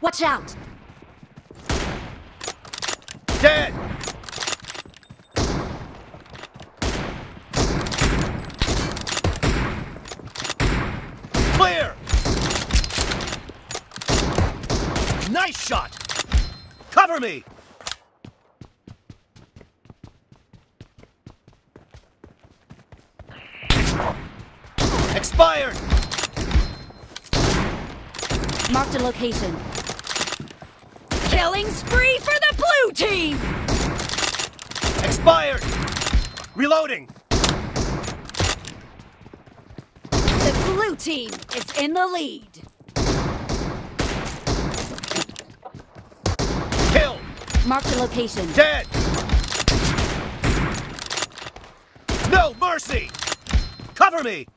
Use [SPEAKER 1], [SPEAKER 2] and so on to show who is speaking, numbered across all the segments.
[SPEAKER 1] Watch out!
[SPEAKER 2] Dead! Clear! Nice shot! Cover me! Expired!
[SPEAKER 1] Marked a location.
[SPEAKER 3] Killing spree for the blue team!
[SPEAKER 2] Expired! Reloading!
[SPEAKER 3] The blue team is in the lead.
[SPEAKER 2] Kill!
[SPEAKER 1] Marked a location.
[SPEAKER 2] Dead! No mercy! Cover me!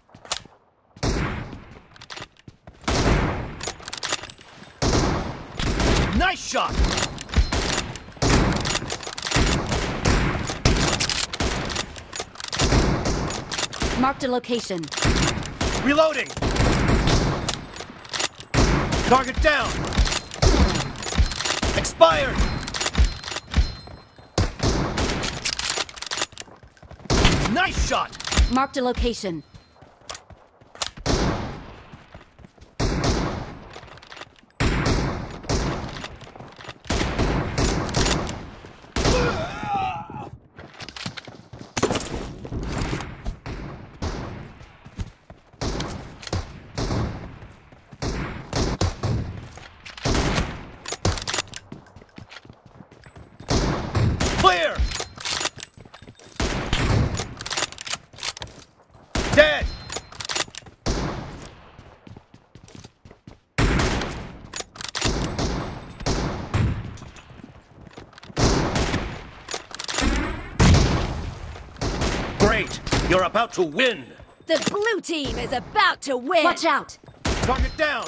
[SPEAKER 2] Nice shot!
[SPEAKER 1] Marked a location.
[SPEAKER 2] Reloading! Target down! Expired! Nice shot!
[SPEAKER 1] Marked a location.
[SPEAKER 2] Clear! Dead! Great! You're about to win!
[SPEAKER 3] The blue team is about to win.
[SPEAKER 1] Watch out!
[SPEAKER 2] Target down!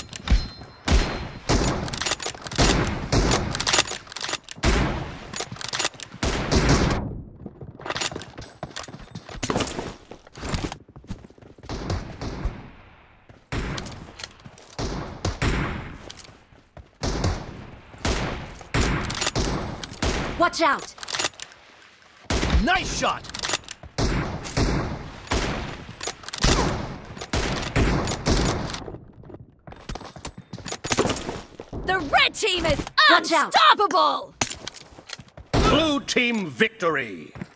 [SPEAKER 1] Watch out!
[SPEAKER 2] Nice shot!
[SPEAKER 3] The red team is
[SPEAKER 1] Watch out.
[SPEAKER 3] unstoppable!
[SPEAKER 2] Blue team victory!